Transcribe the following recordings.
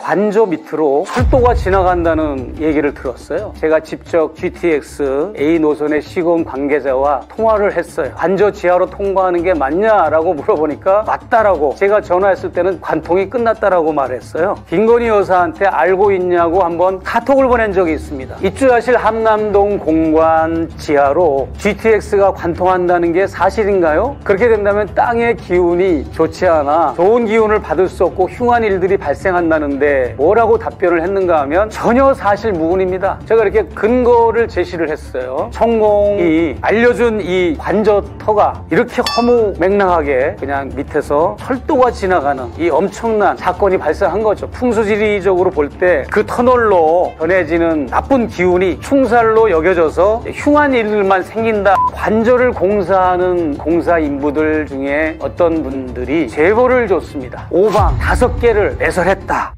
관저 밑으로 철도가 지나간다는 얘기를 들었어요. 제가 직접 GTX A 노선의 시공 관계자와 통화를 했어요. 관저 지하로 통과하는 게 맞냐라고 물어보니까 맞다라고, 제가 전화했을 때는 관통이 끝났다라고 말했어요. 김건희 여사한테 알고 있냐고 한번 카톡을 보낸 적이 있습니다. 입주하실 함남동 공관 지하로 GTX가 관통한다는 게 사실인가요? 그렇게 된다면 땅의 기운이 좋지 않아 좋은 기운을 받을 수 없고 흉한 일들이 발생한다는데 뭐라고 답변을 했는가 하면 전혀 사실무근입니다. 제가 이렇게 근거를 제시를 했어요. 천공이 알려준 이 관저터가 이렇게 허무맹랑하게 그냥 밑에서 철도가 지나가는 이 엄청난 사건이 발생한 거죠. 풍수지리적으로 볼 때 그 터널로 전해지는 나쁜 기운이 충살로 여겨져서 흉한 일들만 생긴다. 관저를 공사하는 공사 인부들 중에 어떤 분들이 제보를 줬습니다. 오방 5개를 매설했다.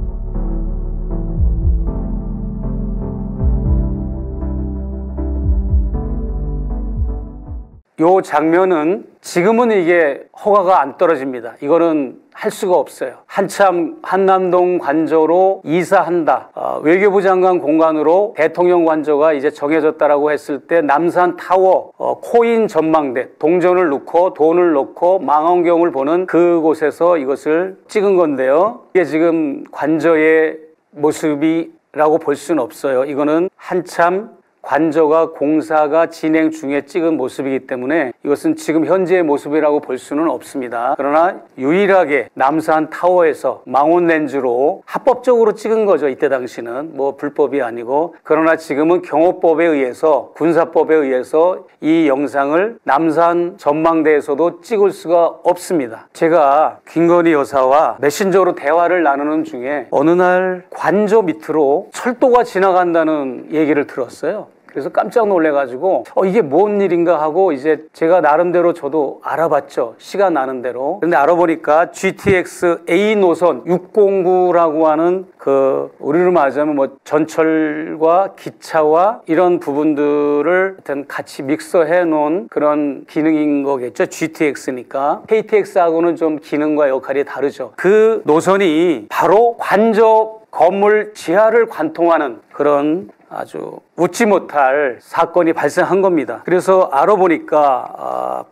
요 장면은 지금은 이게 허가가 안 떨어집니다. 이거는 할 수가 없어요. 한참 한남동 관저로 이사한다. 외교부 장관 공간으로 대통령 관저가 이제 정해졌다라고 했을 때 남산 타워, 코인 전망대, 동전을 넣고 돈을 넣고 망원경을 보는 그곳에서 이것을 찍은 건데요. 이게 지금 관저의 모습이라고 볼 수는 없어요. 이거는 한참 관저가 공사가 진행 중에 찍은 모습이기 때문에 이것은 지금 현재의 모습이라고 볼 수는 없습니다. 그러나 유일하게 남산 타워에서 망원 렌즈로 합법적으로 찍은 거죠. 이때 당시는 뭐 불법이 아니고. 그러나 지금은 경호법에 의해서, 군사법에 의해서 이 영상을 남산 전망대에서도 찍을 수가 없습니다. 제가 김건희 여사와 메신저로 대화를 나누는 중에 어느 날 관저 밑으로 철도가 지나간다는 얘기를 들었어요. 그래서 깜짝 놀래가지고 이게 뭔 일인가 하고 이제 제가 나름대로 저도 알아봤죠. 시간 나는 대로. 근데 알아보니까 GTX A 노선 609라고 하는 그 우리로 말하자면 뭐 전철과 기차와 이런 부분들을 하여튼 같이 믹서해 놓은 그런 기능인 거겠죠. GTX니까. KTX하고는 좀 기능과 역할이 다르죠. 그 노선이 바로 관저 건물 지하를 관통하는 그런 아주 웃지 못할 사건이 발생한 겁니다. 그래서 알아보니까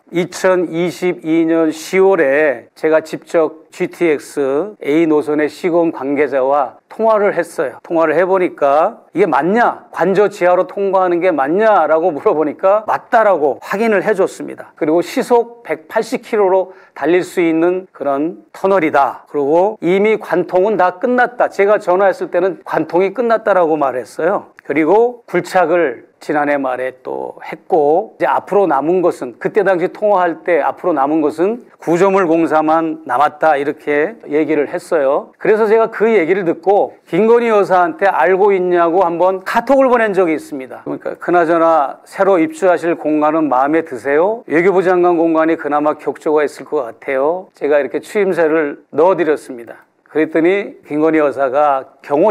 2022년 10월에 제가 직접 GTX A 노선의 시공 관계자와 통화를 했어요. 통화를 해보니까 이게 맞냐? 관저 지하로 통과하는 게 맞냐라고 물어보니까 맞다라고 확인을 해줬습니다. 그리고 시속 180km로 달릴 수 있는 그런 터널이다. 그리고 이미 관통은 다 끝났다. 제가 전화했을 때는 관통이 끝났다라고 말했어요. 그리고 굴착을 지난해 말에 또 했고, 이제 앞으로 남은 것은, 그때 당시 통화할 때 앞으로 남은 것은 구조물 공사만 남았다 이렇게 얘기를 했어요. 그래서 제가 그 얘기를 듣고 김건희 여사한테 알고 있냐고 한번 카톡을 보낸 적이 있습니다. 그러니까 그나저나 새로 입주하실 공간은 마음에 드세요? 외교부 장관 공간이 그나마 격조가 있을 것 같아요. 제가 이렇게 추임새를 넣어드렸습니다. 그랬더니 김건희 여사가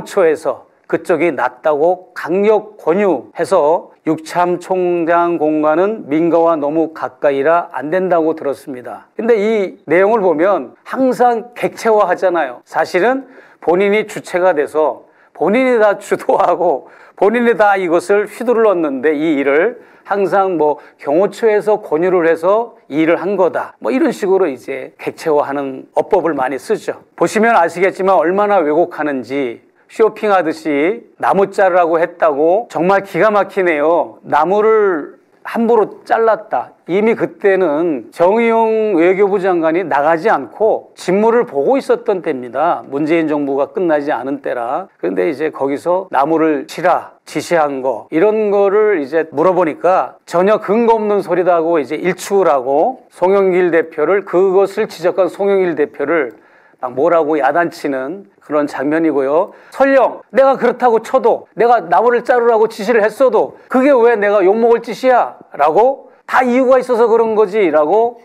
경호처에서 그쪽이 낫다고 강력 권유해서 육참 총장 공간은 민가와 너무 가까이라 안 된다고 들었습니다. 근데 이 내용을 보면 항상 객체화 하잖아요. 사실은 본인이 주체가 돼서 본인이 다 주도하고 본인이 다 이것을 휘둘렀는데 이 일을 항상 뭐 경호처에서 권유를 해서 이 일을 한 거다. 뭐 이런 식으로 이제 객체화하는 어법을 많이 쓰죠. 보시면 아시겠지만 얼마나 왜곡하는지. 쇼핑하듯이 나무 자르라고 했다고 정말 기가 막히네요. 나무를 함부로 잘랐다. 이미 그때는 정의용 외교부 장관이 나가지 않고 직무를 보고 있었던 때입니다. 문재인 정부가 끝나지 않은 때라. 그런데 이제 거기서 나무를 치라 지시한 거 이런 거를 이제 물어보니까 전혀 근거 없는 소리다 하고 이제 일축을 하고 송영길 대표를, 그것을 지적한 송영길 대표를 막 뭐라고 야단치는 그런 장면이고요. 설령 내가 그렇다고 쳐도, 내가 나무를 자르라고 지시를 했어도 그게 왜 내가 욕먹을 짓이야? 라고 다 이유가 있어서 그런 거지 라고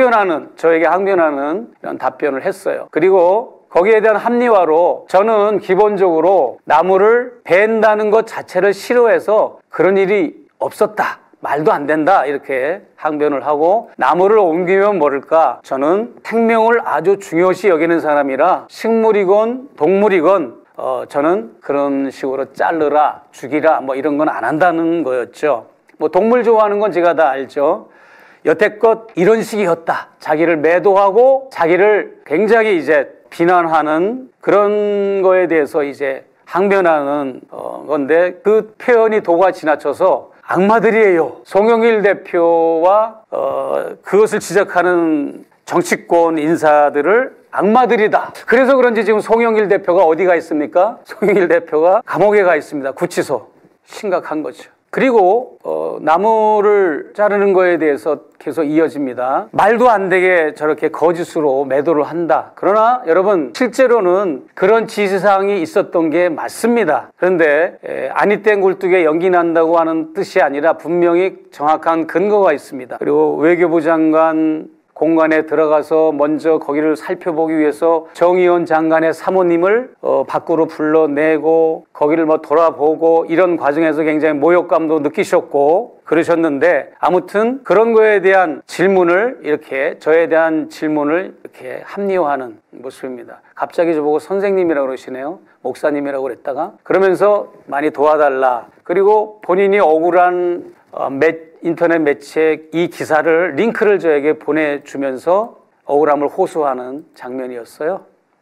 저에게 항변하는 이런 답변을 했어요. 그리고 거기에 대한 합리화로 저는 기본적으로 나무를 벤다는 것 자체를 싫어해서 그런 일이 없었다. 말도 안 된다 이렇게 항변을 하고 나무를 옮기면 모를까 저는 생명을 아주 중요시 여기는 사람이라 식물이건 동물이건 저는 그런 식으로 자르라 죽이라 뭐 이런 건 안 한다는 거였죠. 뭐 동물 좋아하는 건 제가 다 알죠. 여태껏 이런 식이었다. 자기를 매도하고 자기를 굉장히 이제 비난하는 그런 거에 대해서 이제 항변하는 건데 그 표현이 도가 지나쳐서 악마들이에요. 송영길 대표와 그것을 지적하는 정치권 인사들을 악마들이다. 그래서 그런지 지금 송영길 대표가 어디가 있습니까? 송영길 대표가 감옥에 가 있습니다. 구치소. 심각한 거죠. 그리고 나무를 자르는 거에 대해서 계속 이어집니다. 말도 안 되게 저렇게 거짓으로 매도를 한다. 그러나 여러분 실제로는 그런 지시사항이 있었던 게 맞습니다. 그런데 아니 땡 굴뚝에 연기 난다고 하는 뜻이 아니라 분명히 정확한 근거가 있습니다. 그리고 외교부 장관 공간에 들어가서 먼저 거기를 살펴보기 위해서 정의원 장관의 사모님을 밖으로 불러내고 거기를 뭐 돌아보고 이런 과정에서 굉장히 모욕감도 느끼셨고 그러셨는데 아무튼 그런 거에 대한 질문을 이렇게 저에 대한 질문을 이렇게 합리화하는 모습입니다. 갑자기 저보고 선생님이라고 그러시네요. 목사님이라고 그랬다가 그러면서 많이 도와달라. 그리고 본인이 억울한 인터넷 매체 이 기사를 링크를 저에게 보내주면서 억울함을 호소하는 장면이었어요.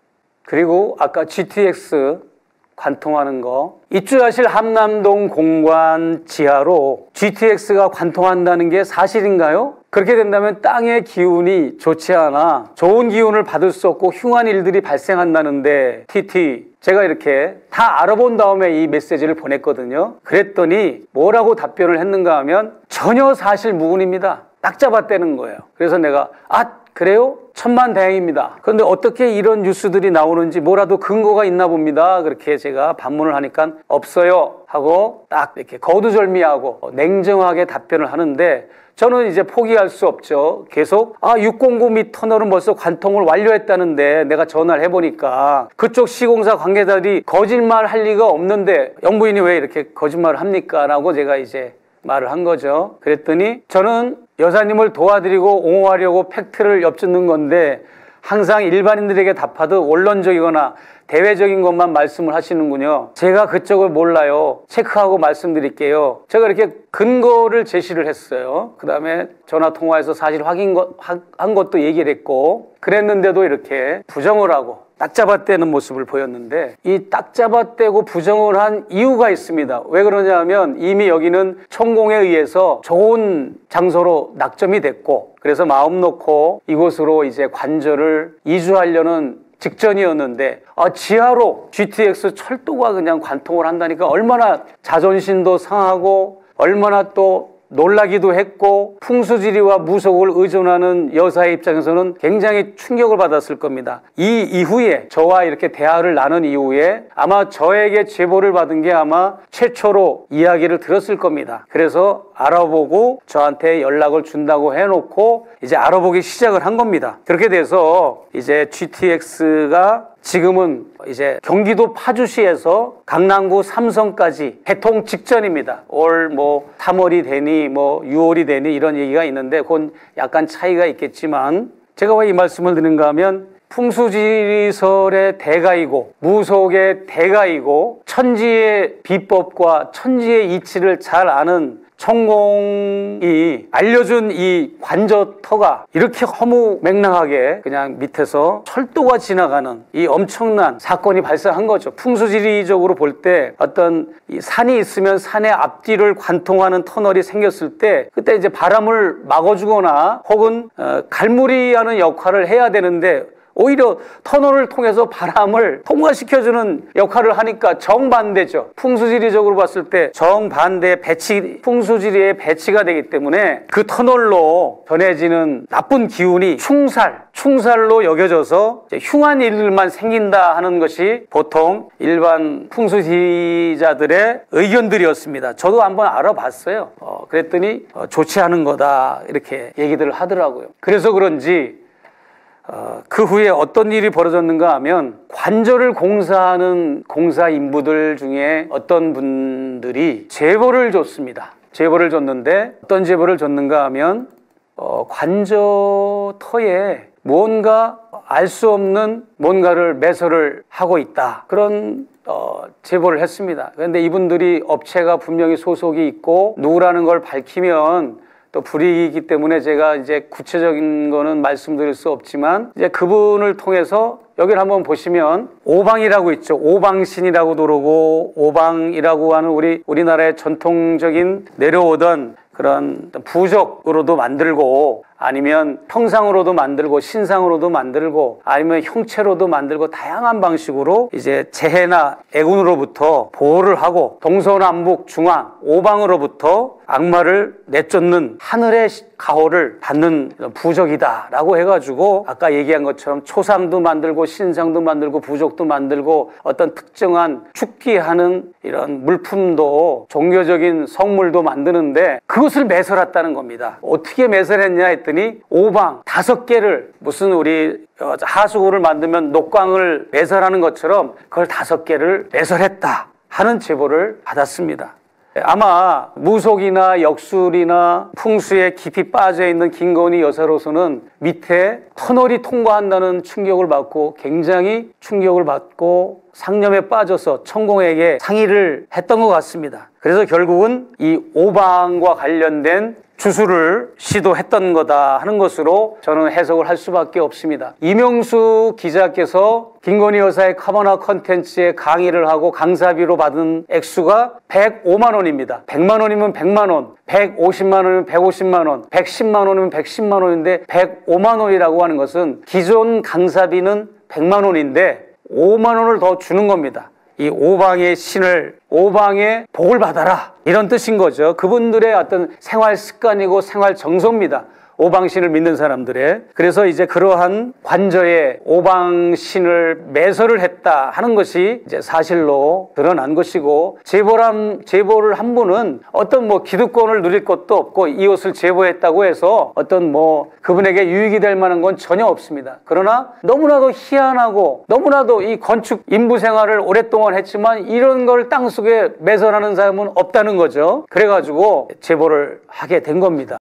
그리고 아까 GTX 관통하는 거 입주하실 함남동 공관 지하로 GTX가 관통한다는 게 사실인가요? 그렇게 된다면 땅의 기운이 좋지 않아 좋은 기운을 받을 수 없고 흉한 일들이 발생한다는데 TT 제가 이렇게 다 알아본 다음에 이 메시지를 보냈거든요. 그랬더니 뭐라고 답변을 했는가 하면 전혀 사실무근입니다. 딱 잡아떼는 거예요. 그래서 내가 그래요? 천만다행입니다. 그런데 어떻게 이런 뉴스들이 나오는지 뭐라도 근거가 있나 봅니다. 그렇게 제가 반문을 하니까 없어요 하고 딱 이렇게 거두절미하고 냉정하게 답변을 하는데 저는 이제 포기할 수 없죠. 계속 609미 터널은 벌써 관통을 완료했다는데 내가 전화를 해보니까 그쪽 시공사 관계자들이 거짓말 할 리가 없는데 영부인이 왜 이렇게 거짓말을 합니까? 라고 제가 이제 말을 한 거죠. 그랬더니 저는 여사님을 도와드리고 옹호하려고 팩트를 엿듣는 건데 항상 일반인들에게 답하듯 원론적이거나 대외적인 것만 말씀을 하시는군요. 제가 그쪽을 몰라요. 체크하고 말씀드릴게요. 제가 이렇게 근거를 제시를 했어요. 그 다음에 전화통화해서 사실 확인한 것도 얘기를 했고 그랬는데도 이렇게 부정을 하고 딱 잡아떼는 모습을 보였는데 이 딱 잡아떼고 부정을 한 이유가 있습니다. 왜 그러냐 하면 이미 여기는 천공에 의해서 좋은 장소로 낙점이 됐고 그래서 마음 놓고 이곳으로 이제 관저를 이주하려는 직전이었는데 지하로 GTX 철도가 그냥 관통을 한다니까 얼마나 자존심도 상하고 얼마나 또 놀라기도 했고 풍수지리와 무속을 의존하는 여사의 입장에서는 굉장히 충격을 받았을 겁니다. 이 이후에 저와 이렇게 대화를 나눈 이후에 아마 저에게 제보를 받은 게 아마 최초로 이야기를 들었을 겁니다. 그래서 알아보고 저한테 연락을 준다고 해놓고 이제 알아보기 시작을 한 겁니다. 그렇게 돼서 이제 GTX가 지금은 이제 경기도 파주시에서 강남구 삼성까지 개통 직전입니다. 올 3월이 되니 6월이 되니 이런 얘기가 있는데 그건 약간 차이가 있겠지만 제가 왜 이 말씀을 드리는가 하면 풍수지리설의 대가이고 무속의 대가이고 천지의 비법과 천지의 이치를 잘 아는 천공이 알려준 이 관저터가 이렇게 허무맹랑하게 그냥 밑에서 철도가 지나가는 이 엄청난 사건이 발생한 거죠. 풍수지리적으로 볼 때 어떤 이 산이 있으면 산의 앞뒤를 관통하는 터널이 생겼을 때 그때 이제 바람을 막아주거나 혹은 갈무리하는 역할을 해야 되는데 오히려 터널을 통해서 바람을 통과시켜주는 역할을 하니까 정반대죠. 풍수지리적으로 봤을 때 정반대 풍수지리의 배치가 되기 때문에 그 터널로 전해지는 나쁜 기운이 충살로 여겨져서 흉한 일들만 생긴다 하는 것이 보통 일반 풍수지리자들의 의견들이었습니다. 저도 한번 알아봤어요. 그랬더니 좋지 않은 거다 이렇게 얘기들을 하더라고요. 그래서 그런지 그 후에 어떤 일이 벌어졌는가 하면 관저를 공사하는 공사 인부들 중에 어떤 분들이 제보를 줬습니다. 제보를 줬는데 어떤 제보를 줬는가 하면 관저터에 무언가 알 수 없는 뭔가를 매설을 하고 있다. 그런 제보를 했습니다. 그런데 이분들이 업체가 분명히 소속이 있고 누구라는 걸 밝히면 또 불이익이기 때문에 제가 이제 구체적인 거는 말씀드릴 수 없지만 이제 그분을 통해서 여기를 한번 보시면 오방이라고 있죠. 오방신이라고도 그러고 오방이라고 하는 우리나라의 전통적인 내려오던 그런 부적으로도 만들고 아니면 형상으로도 만들고 신상으로도 만들고 아니면 형체로도 만들고 다양한 방식으로 이제 재해나 애군으로부터 보호를 하고 동서남북 중앙 오방으로부터 악마를 내쫓는 하늘의 가호를 받는 부적이다라고 해가지고 아까 얘기한 것처럼 초상도 만들고 신상도 만들고 부적도 만들고 어떤 특정한 축기하는 이런 물품도 종교적인 성물도 만드는데 그것을 매설했다는 겁니다. 어떻게 매설했냐 했더니 오방 5개를 무슨 우리 하수구를 만들면 녹광을 매설하는 것처럼 그걸 5개를 매설했다 하는 제보를 받았습니다. 아마 무속이나 역술이나 풍수에 깊이 빠져있는 김건희 여사로서는 밑에 터널이 통과한다는 충격을 받고 굉장히 충격을 받고 상념에 빠져서 천공에게 상의를 했던 것 같습니다. 그래서 결국은 이 오방과 관련된 주술을 시도했던 거다 하는 것으로 저는 해석을 할 수밖에 없습니다. 이명수 기자께서 김건희 여사의 카바나 컨텐츠에 강의를 하고 강사비로 받은 액수가 105만 원입니다. 100만 원이면 100만 원, 150만 원이면 150만 원, 110만 원이면 110만 원인데 105만 원이라고 하는 것은 기존 강사비는 100만 원인데 5만 원을 더 주는 겁니다. 이 오방의 신을 오방의 복을 받아라 이런 뜻인 거죠. 그분들의 어떤 생활 습관이고 생활 정서입니다. 오방신을 믿는 사람들의. 그래서 이제 그러한 관저에 오방신을 매설을 했다 하는 것이 이제 사실로 드러난 것이고 제보를 한 분은 어떤 뭐 기득권을 누릴 것도 없고 이것을 제보했다고 해서 어떤 뭐 그분에게 유익이 될 만한 건 전혀 없습니다. 그러나 너무나도 희한하고 너무나도 이 건축 인부 생활을 오랫동안 했지만 이런 걸 땅속에 매설하는 사람은 없다는 거죠. 그래가지고 제보를 하게 된 겁니다.